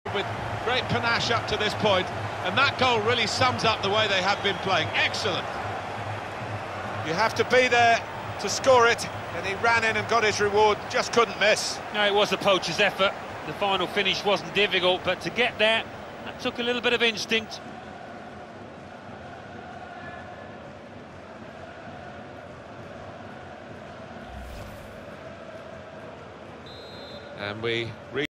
With great panache up to this point, and that goal really sums up the way they have been playing. Excellent. You have to be there to score it, and he ran in and got his reward, just couldn't miss. No, it was the poacher's effort. The final finish wasn't difficult, but to get there, that took a little bit of instinct. And we